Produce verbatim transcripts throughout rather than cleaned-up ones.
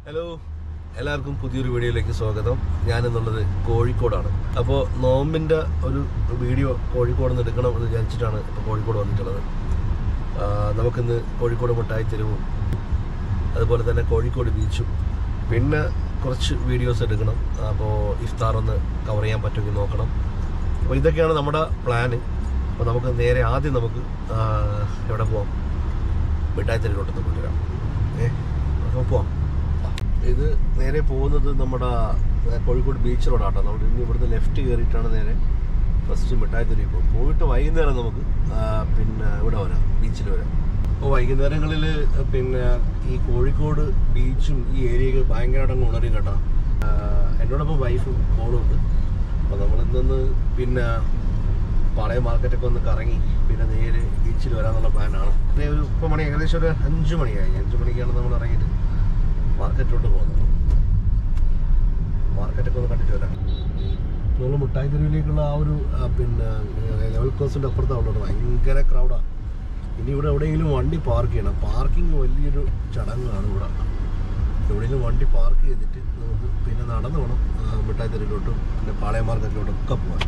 Hello, എല്ലാവർക്കും പുതിയൊരു വീഡിയോയിലേക്ക് സ്വാഗതം. ഞാനെന്നുള്ളത് കോഴിക്കോടാണ്. അപ്പോൾ നോമ്പിൻ്റെ ഒരു വീഡിയോ കോഴിക്കോട് നിന്ന് എടുക്കണം എന്ന് വിചാരിച്ചിട്ടാണ് ഇപ്പോൾ കോഴിക്കോട് വന്നിട്ടുള്ളത്. നമുക്കിന്ന് കോഴിക്കോട് മിഠായി തെരുവും അതുപോലെ തന്നെ കോഴിക്കോട് ബീച്ചും പിന്നെ കുറച്ച് വീഡിയോസ് എടുക്കണം. അപ്പോൾ ഇഫ്താർ ഒന്ന് കവർ ചെയ്യാൻ പറ്റുമെങ്കിൽ നോക്കണം. അപ്പോൾ ഇതൊക്കെയാണ് നമ്മുടെ പ്ലാന്. അപ്പോൾ നമുക്ക് നേരെ ആദ്യം നമുക്ക് എവിടെ പോവാം? മിഠായി തെരുവിലോട്ടൊന്ന് കൊണ്ടുവരാം. ഏ അപ്പോൾ പോവാം. ഇത് നേരെ പോകുന്നത് നമ്മുടെ കോഴിക്കോട് ബീച്ച് റോഡാട്ടോ. നമ്മൾ ഇന്ന് ഇവിടുന്ന് ലെഫ്റ്റ് കയറിയിട്ടാണ് നേരെ ഫസ്റ്റ് മിഠായി തെരുവിൽ പോകും. പോയിട്ട് വൈകുന്നേരം നമുക്ക് പിന്നെ ഇവിടെ വരാം, ബീച്ചിൽ വരാം. അപ്പോൾ വൈകുന്നേരങ്ങളിൽ പിന്നെ ഈ കോഴിക്കോട് ബീച്ചും ഈ ഏരിയയൊക്കെ ഭയങ്കരമായിട്ട് ഉണരും കേട്ടോ. എന്നോടൊപ്പം വൈഫും മോളുണ്ട്. അപ്പോൾ നമ്മളിന്ന് പിന്നെ പാളയം മാർക്കറ്റൊക്കെ ഒന്ന് കറങ്ങി പിന്നെ നേരെ ബീച്ചിൽ വരാമെന്നുള്ള പ്ലാനാണ്. ഒരു ഇപ്പോൾ മണി ഏകദേശം ഒരു അഞ്ച് മണിയായി. അഞ്ച് മണിക്കാണ് നമ്മൾ ഇറങ്ങിയിട്ട് മാർക്കറ്റിലോട്ട് പോകുന്നത്. മാർക്കറ്റൊക്കെ ഒന്ന് കണ്ടിട്ട് വരാം. നമ്മൾ മിഠായി തെരുവിലേക്കുള്ള ആ ഒരു പിന്നെ ലെവൽ ക്രോസിൻ്റെ അപ്പുറത്താണ് ഭയങ്കര ക്രൗഡാണ്. ഇനി ഇവിടെ എവിടെയെങ്കിലും വണ്ടി പാർക്ക് ചെയ്യണം. പാർക്കിംഗ് വലിയൊരു ചടങ്ങാണ് ഇവിടെ. എവിടെയെങ്കിലും വണ്ടി പാർക്ക് ചെയ്തിട്ട് നമുക്ക് പിന്നെ നടന്നു വേണം മിഠായി തെരുവിലോട്ടും പിന്നെ പാളയം മാർക്കറ്റിലോട്ടും ഒക്കെ പോകാൻ.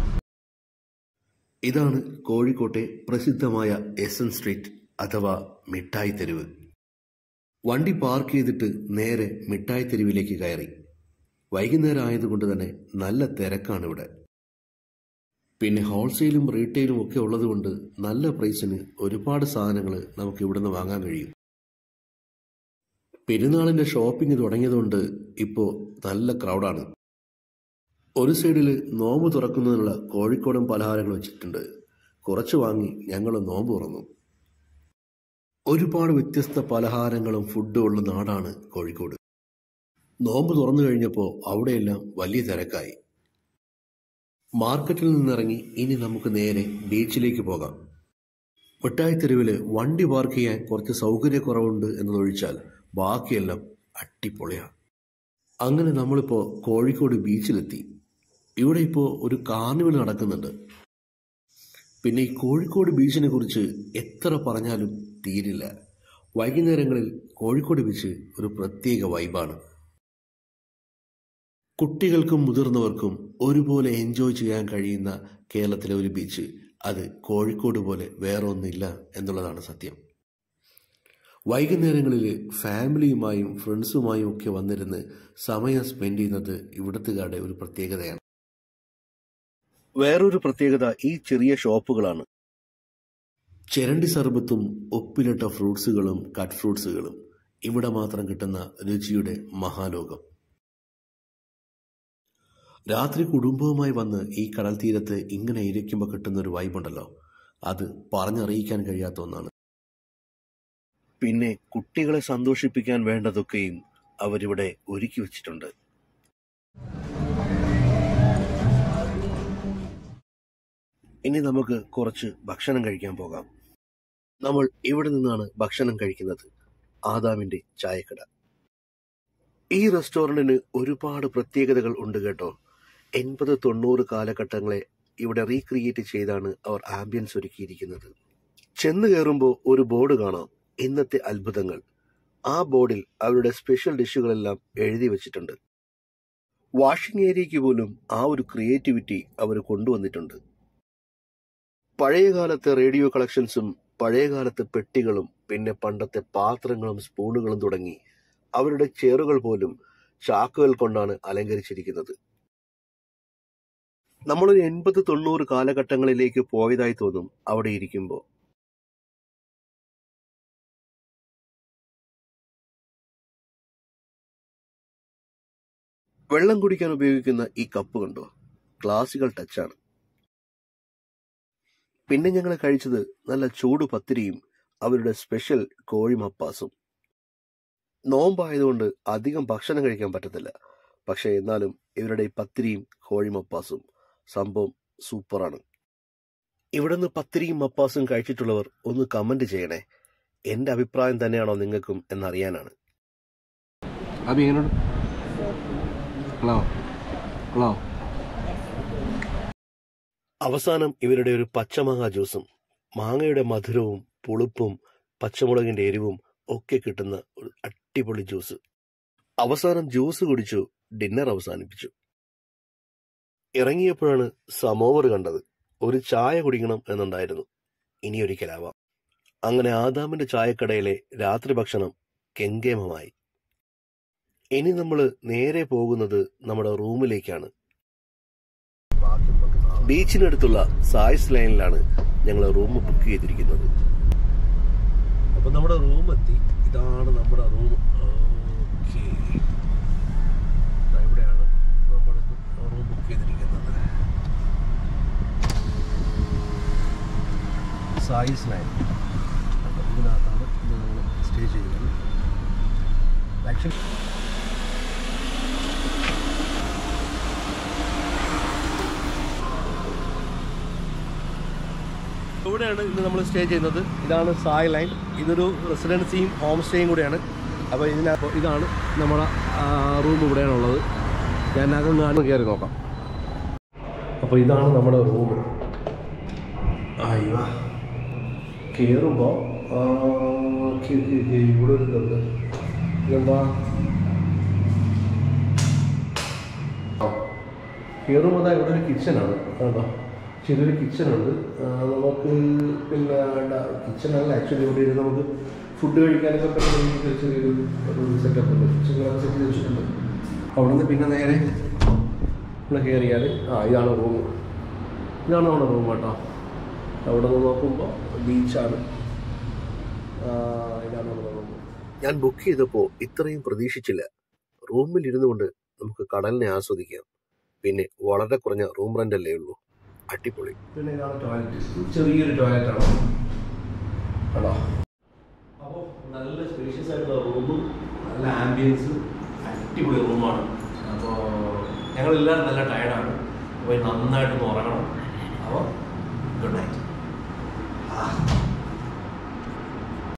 ഇതാണ് കോഴിക്കോട്ടെ പ്രസിദ്ധമായ എസൻ സ്ട്രീറ്റ് അഥവാ മിഠായി തെരുവ്. വണ്ടി പാർക്ക് ചെയ്തിട്ട് നേരെ മിഠായി തെരുവിലേക്ക് കയറി. വൈകുന്നേരം ആയതുകൊണ്ട് തന്നെ നല്ല തിരക്കാണ് ഇവിടെ. പിന്നെ ഹോൾസെയിലും റീറ്റെയിലും ഒക്കെ ഉള്ളതുകൊണ്ട് നല്ല പ്രൈസിന് ഒരുപാട് സാധനങ്ങൾ നമുക്ക് ഇവിടുന്ന് വാങ്ങാൻ കഴിയും. പെരുന്നാളിൻ്റെ ഷോപ്പിംഗ് തുടങ്ങിയതുകൊണ്ട് ഇപ്പോൾ നല്ല ക്രൗഡാണ്. ഒരു സൈഡിൽ നോമ്പ് തുറക്കുന്നതിനുള്ള കോഴിക്കോടൻ പലഹാരങ്ങൾ വെച്ചിട്ടുണ്ട്. കുറച്ച് വാങ്ങി ഞങ്ങൾ നോമ്പ് തുറന്നു. ഒരുപാട് വ്യത്യസ്ത പലഹാരങ്ങളും ഫുഡും ഉള്ള നാടാണ് കോഴിക്കോട്. നോമ്പ് തുറന്നു കഴിഞ്ഞപ്പോൾ അവിടെയെല്ലാം വലിയ തിരക്കായി. മാർക്കറ്റിൽ നിന്നിറങ്ങി ഇനി നമുക്ക് നേരെ ബീച്ചിലേക്ക് പോകാം. മിഠായി തെരുവിൽ വണ്ടി പാർക്ക് ചെയ്യാൻ കുറച്ച് സൗകര്യക്കുറവുണ്ട് എന്നതൊഴിച്ചാൽ ബാക്കിയെല്ലാം അടിപൊളിയാണ്. അങ്ങനെ നമ്മളിപ്പോൾ കോഴിക്കോട് ബീച്ചിലെത്തി. ഇവിടെ ഇപ്പോൾ ഒരു കാർണിവൽ നടക്കുന്നുണ്ട്. പിന്നെ ഈ കോഴിക്കോട് ബീച്ചിനെ കുറിച്ച് എത്ര പറഞ്ഞാലും തീരില്ല. വൈകുന്നേരങ്ങളിൽ കോഴിക്കോട് ബീച്ച് ഒരു പ്രത്യേക വൈബാണ്. കുട്ടികൾക്കും മുതിർന്നവർക്കും ഒരുപോലെ എൻജോയ് ചെയ്യാൻ കഴിയുന്ന കേരളത്തിലെ ഒരു ബീച്ച് അത് കോഴിക്കോട് പോലെ വേറെ ഒന്നില്ല എന്നുള്ളതാണ് സത്യം. വൈകുന്നേരങ്ങളിൽ ഫാമിലിയുമായും ഫ്രണ്ട്സുമായും ഒക്കെ വന്നിരുന്ന് സമയം സ്പെൻഡ് ചെയ്യുന്നത് ഇവിടുത്തുകാരുടെ ഒരു പ്രത്യേകതയാണ്. വേറൊരു പ്രത്യേകത ഈ ചെറിയ ഷോപ്പുകളാണ്. ചെരണ്ടി സർബത്തും ഉപ്പിലിട്ട ഫ്രൂട്ട്സുകളും കട്ട് ഫ്രൂട്ട്സുകളും ഇവിടെ മാത്രം കിട്ടുന്ന രുചിയുടെ മഹാലോകം. രാത്രി കുടുംബവുമായി വന്ന് ഈ കടൽ തീരത്ത് ഇങ്ങനെ ഇരിക്കുമ്പോൾ കിട്ടുന്ന ഒരു വൈബുണ്ടല്ലോ, അത് പറഞ്ഞറിയിക്കാൻ കഴിയാത്ത ഒന്നാണ്. പിന്നെ കുട്ടികളെ സന്തോഷിപ്പിക്കാൻ വേണ്ടതൊക്കെയും അവരിവിടെ ഒരുക്കി വച്ചിട്ടുണ്ട്. ഇനി നമുക്ക് കുറച്ച് ഭക്ഷണം കഴിക്കാൻ പോകാം. നമ്മൾ ഇവിടെ നിന്നാണ് ഭക്ഷണം കഴിക്കുന്നത്. ആദാമിന്റെ ചായക്കട. ഈ റെസ്റ്റോറൻറ്റിന് ഒരുപാട് പ്രത്യേകതകൾ ഉണ്ട് കേട്ടോ. എൺപത് തൊണ്ണൂറ് കാലഘട്ടങ്ങളെ ഇവിടെ റീക്രിയേറ്റ് ചെയ്താണ് അവർ ആംബിയൻസ് ഒരുക്കിയിരിക്കുന്നത്. ചെന്ന് കയറുമ്പോൾ ഒരു ബോർഡ് കാണാം, ഇന്നത്തെ അത്ഭുതങ്ങൾ. ആ ബോർഡിൽ അവരുടെ സ്പെഷ്യൽ ഡിഷുകളെല്ലാം എഴുതി വെച്ചിട്ടുണ്ട്. വാഷിംഗ് ഏരിയയ്ക്ക് പോലും ആ ഒരു ക്രിയേറ്റിവിറ്റി അവർ കൊണ്ടുവന്നിട്ടുണ്ട്. പഴയകാലത്തെ റേഡിയോ കളക്ഷൻസും പഴയകാലത്തെ പെട്ടികളും പിന്നെ പണ്ടത്തെ പാത്രങ്ങളും സ്പൂണുകളും തുടങ്ങി അവരുടെ ചെയറുകൾ പോലും ചാക്കുകൾ കൊണ്ടാണ് അലങ്കരിച്ചിരിക്കുന്നത്. നമ്മളൊരു എൺപത് തൊണ്ണൂറ് കാലഘട്ടങ്ങളിലേക്ക് പോയതായി തോന്നും അവിടെ ഇരിക്കുമ്പോൾ. വെള്ളം കുടിക്കാൻ ഉപയോഗിക്കുന്ന ഈ കപ്പ് കണ്ടോ, ക്ലാസിക്കൽ ടച്ചാണ്. പിന്നെ ഞങ്ങൾ കഴിച്ചത് നല്ല ചൂട് പത്തിരിയും അവരുടെ സ്പെഷ്യൽ കോഴി മപ്പാസും. നോമ്പായതുകൊണ്ട് അധികം ഭക്ഷണം കഴിക്കാൻ പറ്റത്തില്ല. പക്ഷെ എന്നാലും ഇവരുടെ ഈ പത്തിരിയും കോഴി മപ്പാസും സംഭവം സൂപ്പറാണ്. ഇവിടുന്ന് പത്തിരിയും മപ്പാസും കഴിച്ചിട്ടുള്ളവർ ഒന്ന് കമന്റ് ചെയ്യണേ. എന്റെ അഭിപ്രായം തന്നെയാണോ നിങ്ങൾക്കും എന്നറിയാനാണ്. അവസാനം ഇവരുടെ ഒരു പച്ചമാങ്ങ ജ്യൂസും മാങ്ങയുടെ മധുരവും പുളിപ്പും പച്ചമുളകിന്റെ എരിവും ഒക്കെ കിട്ടുന്ന ഒരു അടിപൊളി ജ്യൂസ്. അവസാനം ജ്യൂസ് കുടിച്ചു ഡിന്നർ അവസാനിപ്പിച്ചു. ഇറങ്ങിയപ്പോഴാണ് സമോവർ കണ്ടത്. ഒരു ചായ കുടിക്കണം എന്നുണ്ടായിരുന്നു. ഇനിയൊരിക്കലാവാം. അങ്ങനെ ആദാമിന്റെ ചായക്കടയിലെ രാത്രി ഭക്ഷണം കെങ്കേമമായി. ഇനി നമ്മൾ നേരെ പോകുന്നത് നമ്മുടെ റൂമിലേക്കാണ്. ബീച്ചിനടുത്തുള്ള സായ്സ് ലൈനിലാണ് ഞങ്ങൾ റൂം ബുക്ക് ചെയ്തിരിക്കുന്നത്. അപ്പൊ നമ്മുടെ റൂം എത്തി. ഇതാണ് നമ്മുടെ റൂം. ഓക്കെ, ഇവിടെയാണ് നമ്മൾ റൂം ബുക്ക് ചെയ്തിരിക്കുന്നത്. സായ്സ് ലൈൻ. അപ്പം ഇതിനകത്താണ് ഇത് നമ്മൾ സ്റ്റേ ചെയ്യുന്നത്. ആക്ച്വലി ഇവിടെയാണ് ഇന്ന് നമ്മൾ സ്റ്റേ ചെയ്യുന്നത്. ഇതാണ് സായ് ലൈൻ. ഇതൊരു റെസിഡൻസിയും ഹോം സ്റ്റേയും കൂടെയാണ്. അപ്പോൾ ഇതിനകത്ത് ഇതാണ് നമ്മുടെ റൂം ഇവിടെയാണുള്ളത്. ഞാൻ അതൊന്ന് കയറി നോക്കാം. അപ്പോൾ ഇതാണ് നമ്മുടെ റൂം. അയ്യോ, കയറുമ്പോൾ ഇവിടെ ഒരു ഇതുണ്ട്. ഇതെന്താ, കയറുമ്പോൾ അതാ ഇവിടെ ഒരു കിച്ചനാണ് കേട്ടോ. ചെറിയൊരു കിച്ചണുണ്ട്. നമുക്ക് പിന്നെ കിച്ചണല്ല, ആക്ച്വലി ഇവിടെ ഇരുന്ന് നമുക്ക് ഫുഡ് കഴിക്കാനൊക്കെ പറ്റുന്ന ചെറിയൊരു ഒരു സെറ്റപ്പ് ഉണ്ട്. കിച്ചണൊക്കെ സെറ്റ് ചെയ്ത് വെച്ചിട്ടുണ്ട്. അവിടെ നിന്ന് പിന്നെ നേരെ ഇവിടെ കയറിയാൽ ആ ഇതാണ് റൂം. ഇതാണ് നമ്മുടെ റൂം കേട്ടോ. അവിടെ നിന്ന് നോക്കുമ്പോൾ ബീച്ചാണ്. ഇതാണ് നമ്മുടെ റൂം. ഞാൻ ബുക്ക് ചെയ്തപ്പോൾ ഇത്രയും പ്രതീക്ഷിച്ചില്ല. റൂമിൽ ഇരുന്നു കൊണ്ട് നമുക്ക് കടലിനെ ആസ്വദിക്കാം. പിന്നെ വളരെ കുറഞ്ഞ റൂം റെൻ്റല്ലേ ഉള്ളൂ. അടിപൊളി. പിന്നെ ഇതാണ് ടോയ്ലറ്റ്. ചെറിയൊരു ടോയ്ലറ്റാണ് കേട്ടോ. അപ്പോൾ നല്ല സ്പേഷ്യസ് ആയിട്ടുള്ള റൂമും നല്ല ആംബിയൻസ്, അടിപൊളി റൂമാണ്. അപ്പോൾ ഞങ്ങളെല്ലാവരും നല്ല ടയർഡാണ്. അപ്പോൾ നന്നായിട്ടൊന്ന് ഉറങ്ങണം. അപ്പോൾ ഗുഡ് നൈറ്റ്.